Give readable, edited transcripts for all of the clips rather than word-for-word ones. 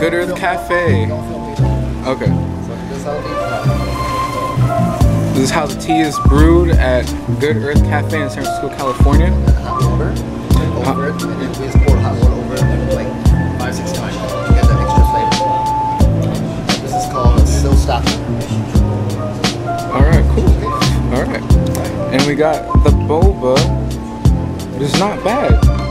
Good Earth Cafe. Okay. This is how the tea is brewed at Good Earth Cafe in San Francisco, California. Over it, and then we just pour hot water over it like 5-6 times to get that extra flavor. This is called a still stocking. Alright, cool. Alright. And we got the boba. It's not bad.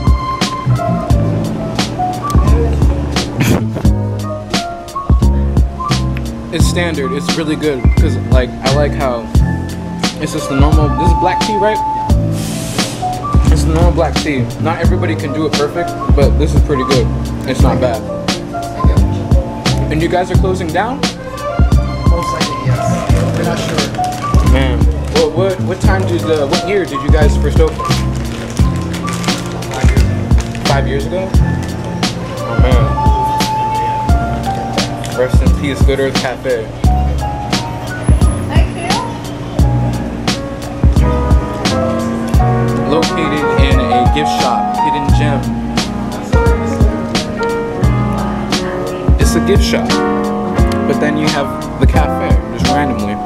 It's standard. It's really good because like I like how it's just the normal. This is black tea, right? It's the normal black tea. Not everybody can do it perfect, but this is pretty good. It's not bad. And you guys are closing down? Most likely, yes. We're not sure. Man, what time did what year did you guys first open? 5 years. 5 years ago? Oh man. Rest in peace, Good Earth Cafe. Located in a gift shop, hidden gem. It's a gift shop, but then you have the cafe, just randomly.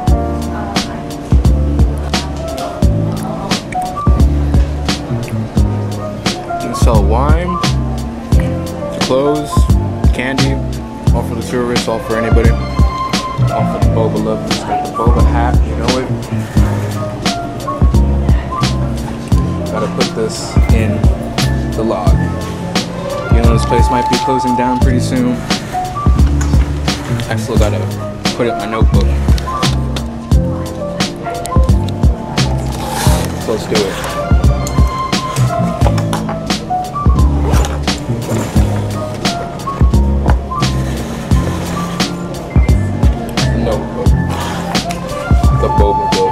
You can sell wine, clothes, candy, all for the tourists, all for anybody. All for the boba lovers. Got the boba hat, you know it. Gotta put this in the log. You know this place might be closing down pretty soon. I still gotta put it in my notebook. So let's do it. Notebook. The boba book.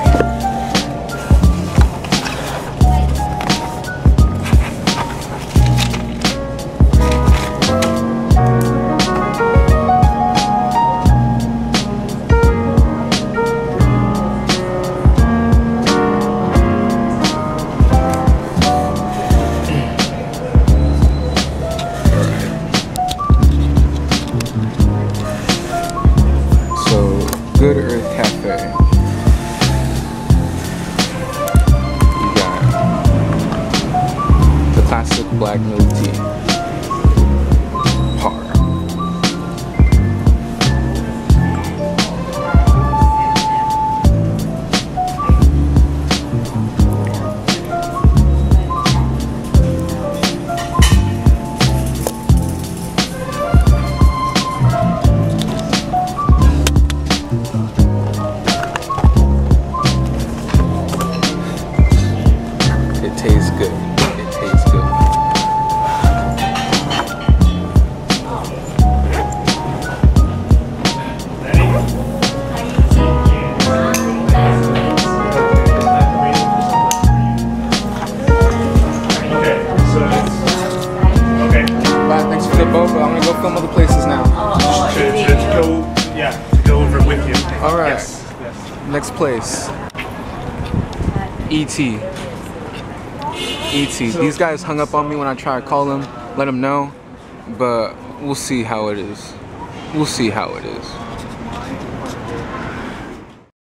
Good Earth Cafe. You got the classic black milk tea. Par. It tastes good. It tastes good. Bye, thanks for the boba. I'm gonna go film other places now. To go over with you. All right. Yes. Next place. E.T. E.T. These guys hung up on me when I tried to call them, let them know, but we'll see how it is. We'll see how it is.